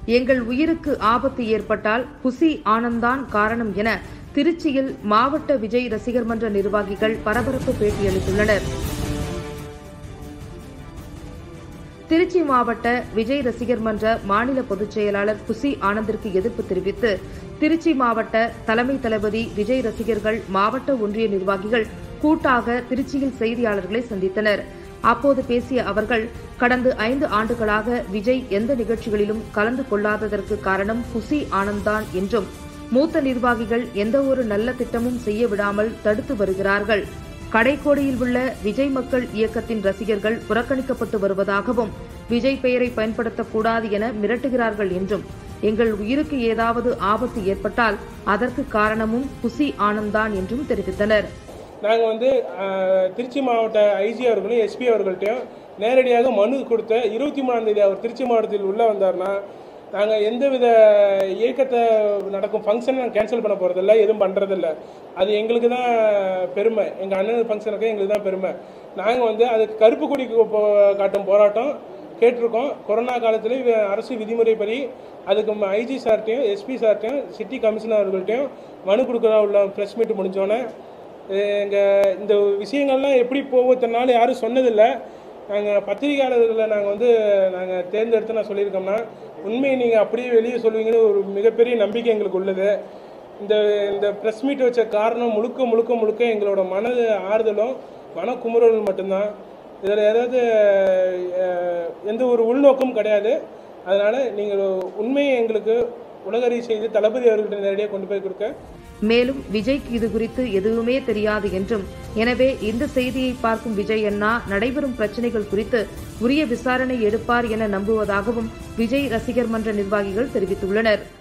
எங்கள் உயிருக்கு ஆபத்து ஏற்பட்டால் புசி ஆனந்தான் காரணம் என திருச்சியில் மாவட்ட விஜய் ரசிகர் மன்ற நிர்வாகிகள் பரபரப்பு பேட்டியளித்துள்ளனர். திருச்சி மாவட்ட விஜய் ரசிகர் மன்ற மாநில பொதுச் செயலாளர் புசி ஆனந்திற்கு எதிர்ப்பு தெரிவித்து திருச்சி மாவட்ட தலைமை தளபதி விஜய் ரசிகர்கள் மாவட்ட ஒன்றிய நிர்வாகிகள் கூட்டாக திருச்சியில் செய்தியாளர்களை சந்தித்தனர். அப்போது பேசிய அவர்கள், கடந்த 5 ஆண்டுகளாக விஜய் எந்த நிகழ்ச்சிகளிலும் கலந்து கொள்ளாததற்கு காரணம் புசி ஆனந்தான் என்றும், மூத்த நிர்வாகிகள் எந்தவொரு நல்ல திட்டமும் செய்ய விடாமல் தடுத்து வருகிறார்கள். கடைக்கோடியில் உள்ள விஜய் மக்கள் இயக்கத்தின் ரசிகர்கள் புறக்கணிக்கப்பட்டு வருவதாகவும், விஜய் பெயரை பயன்படுத்தக்கூடாது என மிரட்டுகிறார்கள் என்றும், எங்கள் உயிருக்கு ஏதாவது ஆபத்து ஏற்பட்டால் அதற்கு காரணமும் புசி ஆனந்தான் என்றும் தெரிவித்தனர். நாங்கள் திருச்சி மாவட்ட ஐஜி அவர்களும் எஸ்பி அவர்கள்ட்டையும் நேரடியாக மனு கொடுத்த 23ஆம் தேதி அவர் திருச்சி மாவட்டத்தில் உள்ளே வந்தார்னா நாங்கள் எந்தவித இயக்கத்தை நடக்கும் ஃபங்க்ஷனை நாங்கள் கேன்சல் பண்ண போகிறதில்ல, எதுவும் பண்ணுறதில்ல. அது எங்களுக்கு தான் பெருமை, எங்கள் அண்ணன் ஃபங்க்ஷனுக்கு எங்களுக்கு தான் பெருமை. நாங்கள் அதுக்கு கருப்பு கொடி காட்டும் போராட்டம் கேட்டிருக்கோம். கொரோனா காலத்தில் அரசு விதிமுறைப்படி அதுக்கு ஐஜி சார்ட்டையும் எஸ்பி சார்ட்டையும் சிட்டி கமிஷனர் அவர்கள்ட்டையும் மனு கொடுக்குறதா உள்ள ப்ரெஸ் மீட் முடிஞ்சோன்னே இந்த விஷயங்கள்லாம் எப்படி போகுதுனால யாரும் சொன்னதில்லை. நாங்கள் பத்திரிகையாளர்களை நாங்கள் தேர்ந்தெடுத்து நான் சொல்லியிருக்கோம்னா உண்மையை நீங்கள் அப்படியே வெளியே சொல்லுவீங்கன்னு ஒரு மிகப்பெரிய நம்பிக்கை எங்களுக்கு உள்ளது. இந்த ப்ரெஸ் மீட் வச்ச காரணம் முழுக்க எங்களோட மனது ஆறுதலும் மனக்குமுறலும் மட்டும்தான். இதில் ஏதாவது எந்த ஒரு உள்நோக்கமும் கிடையாது. அதனால் நீங்கள் உண்மையை எங்களுக்கு உலகறிய செய்து தளபதி அவர்கள்ட்ட நேரடியாக கொண்டு போய் கொடுக்க. மேலும் விஜய்க்கு இது குறித்து எதுவுமே தெரியாது என்றும், எனவே இந்த செய்தியை பார்க்கும் விஜய் அண்ணா நடைபெறும் பிரச்சினைகள் குறித்து உரிய விசாரணை எடுப்பார் என நம்புவதாகவும் விஜய் ரசிகர் மன்ற நிர்வாகிகள் தெரிவித்துள்ளனர்.